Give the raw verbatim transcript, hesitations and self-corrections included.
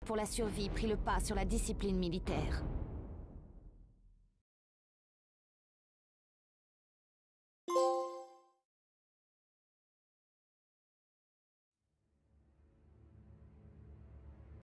pour la survie prit le pas sur la discipline militaire.